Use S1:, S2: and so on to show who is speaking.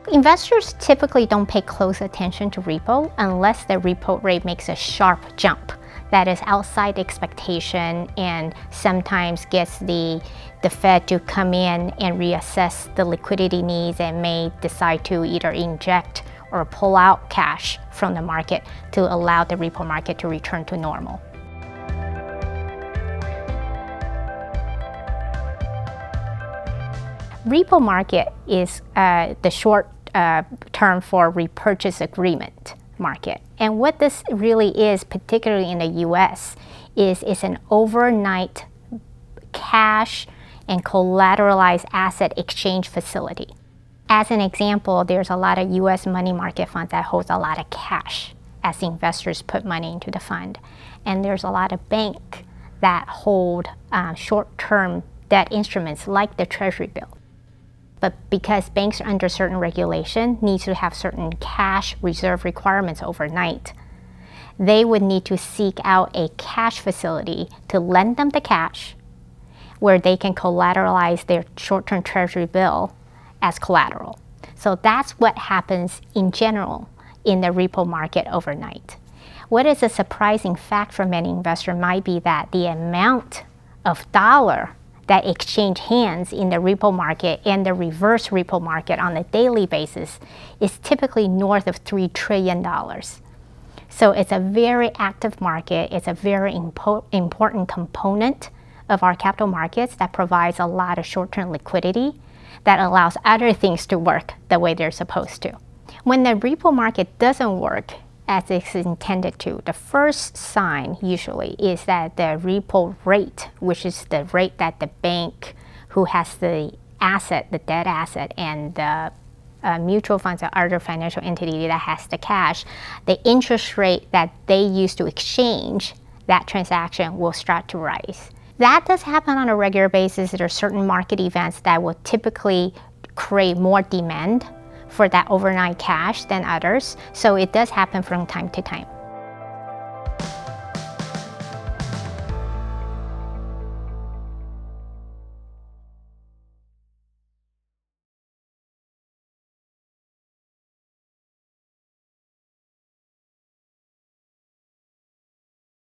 S1: Investors typically don't pay close attention to repo unless the repo rate makes a sharp jump that is outside expectation and sometimes gets the Fed to come in and reassess the liquidity needs and may decide to either inject or pull out cash from the market to allow the repo market to return to normal. Repo market is the short term for repurchase agreement market. And what this really is, particularly in the US, is it's an overnight cash and collateralized asset exchange facility. As an example, there's a lot of US money market funds that holds a lot of cash as investors put money into the fund. And there's a lot of banks that hold short-term debt instruments like the Treasury bill. But because banks are under certain regulation, need to have certain cash reserve requirements overnight, they would need to seek out a cash facility to lend them the cash where they can collateralize their short-term Treasury bill as collateral. So that's what happens in general in the repo market overnight. What is a surprising fact for many investors might be that the amount of dollar that exchange hands in the repo market and the reverse repo market on a daily basis is typically north of $3 trillion. So it's a very active market. It's a very important component of our capital markets that provides a lot of short-term liquidity that allows other things to work the way they're supposed to. When the repo market doesn't work as it's intended to, the first sign usually is that the repo rate, which is the rate that the bank who has the asset, the debt asset, and the mutual funds or other financial entity that has the cash, the interest rate that they use to exchange that transaction will start to rise. That does happen on a regular basis. There are certain market events that will typically create more demand for that overnight cash than others. So it does happen from time to time.